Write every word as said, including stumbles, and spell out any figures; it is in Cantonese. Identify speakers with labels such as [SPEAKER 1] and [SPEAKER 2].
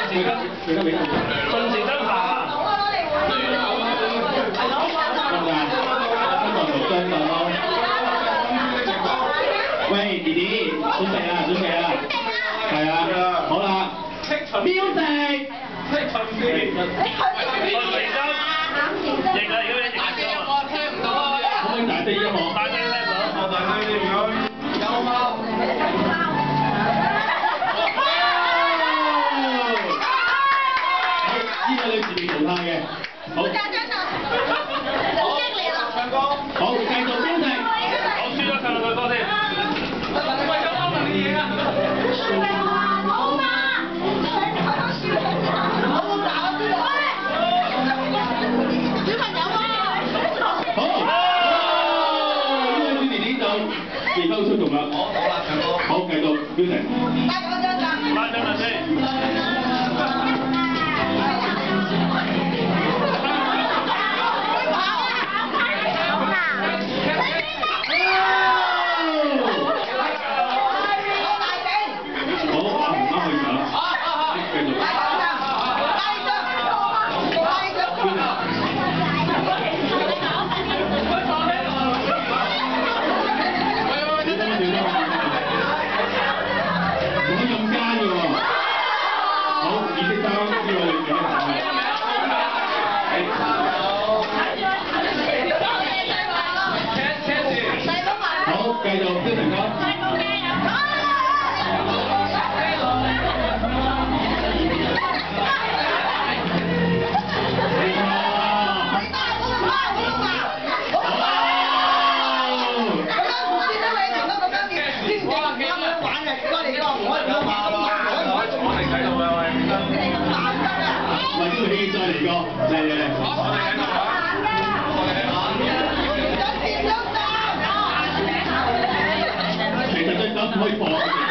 [SPEAKER 1] 時間，順時針行。喂，弟弟，準備啦，準備啦，係啊，好啦 ，music， 順時針，型啊，如果你大聲音我聽唔到啊，可唔可以大聲音樂？大聲聽到，大聲啲如果有冇？呢個你自己淘汰嘅，好。好緊張啊！好激烈啊！唱歌。好，繼續music。我輸咗唱兩句歌先。喂，有冇問你嘢啊？好嘛，好搞笑啊！小朋友啊！好。呢位小弟弟就技高出眾啦。好，好啦，唱歌。好，繼續 music。拉咗張凳。拉張凳先。繼續，標成哥。喂，呢個戲再嚟個，嚟嚟嚟。其實對手唔可以放。